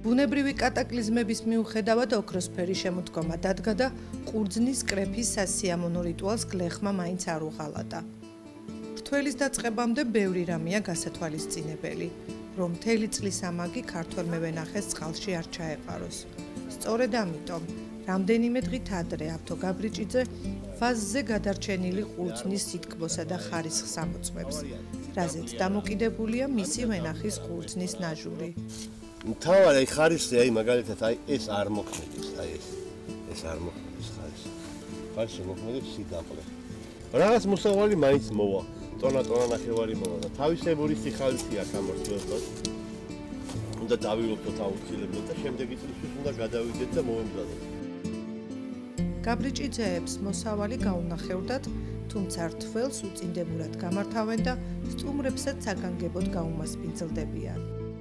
ბუნებრივი კატაკლიზმების მიუხედავად ოქროსფერი შემოდგომა დადგა და ყურძნის კრეფის სასიამოვნო რიტუალს გლეხმა მაინც არ უღალატა. მრთველის დაწყებამდე ბევრი რამეა გასათვალისწინებელი, რომ მთელი წლის ამაგი ქართველ მევენახეს წყალში არ ჩაეყაროს. სწორედ ამიტომ, რამდენიმე დღით ადრე ავთო გაბრიჭიძე ვაზზე გადარჩენილი ყურძნის სითქმოსა და ხარისხს ამოწმებს, რაზეც დამოკიდებულია მისი ვენახის ყურძნის ნაჟური. მთავარი ხარისხი მაგალითად ეს არ მოქმედებს, ეს არ მოქმედებს ხარისხი. ხარისხი მოქმედებს სიდაყლე. რაღაც მოსავალი მაინც მოვა, ტონა ნახევარი მოვა და თავისებური სიხალისი აქვს ამ მრთველს. უნდა დავიღოთ აუცილებლად და შემდეგი წლისთვის უნდა გადავიდეთ და მოვემზადოთ. გაბრიჭიძეებს მოსავალი გაუნახევრდათ, თუმცა რთველს უწინდებურად გამართავენ და სტუმრებსაც საგანგებოდ გაუმასპინძლდებიან.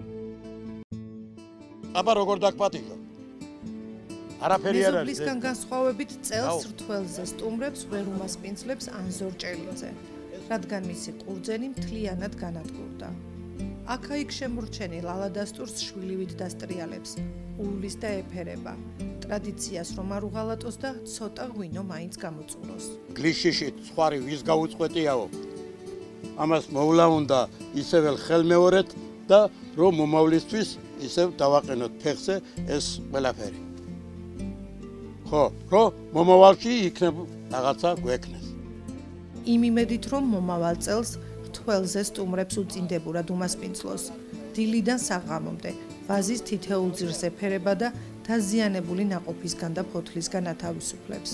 აბა როგორ დაგპატიჟო? არაფერი არ არის. მეზობლისგან განსხვავებით წელს რთველზე სტუმრებს ვერ უმასპინძლებს ანზორ ჭელიძე, რადგან მისი ყურძენი მთლიანად განადგურდა. აქა-იქ შემორჩენილ ალადასტურს შვილივით დასტრიალებს, უვლის და ეფერება. ტრადიციას რომ არ უღალატოს და ცოტა ღვინო მაინც გამოწუროს. გლიშიში ცხარი ვის გაუწყვეტიაო? ამას მოვლა უნდა ისევ ხელმეორედ და რომ მომავლისთვის ისევ დავაყენოთ ფეხზე ეს ყველაფერი. ხო, რომ მომავალში იქნებ რაღაცა გვექნეს. იმ იმედით რომ მომავალ წელს რთველზე სტუმრებს უწინდებურად უმასპინძლოს, დილიდან საღამომდე ვაზის თითოეულ ძირს ეფერება და დაზიანებული ნაყოფისგან და ფოთლისგან ათავისუფლებს.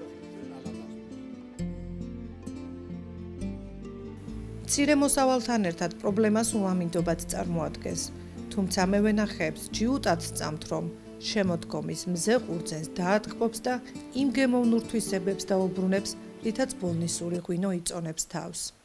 მცირე მოსავალთან ერთად პრობლემას უამინდობად წარმოადგენს, თუმცა მევენახეებს ჯიუტად სწამთ, რომ შემოდგომის მზე ყურძენს დაატკბობს და იმ გემოვნურ თვისებებს დაუბრუნებს, რითაც ბოლნისური ღვინო იწონებს თავს.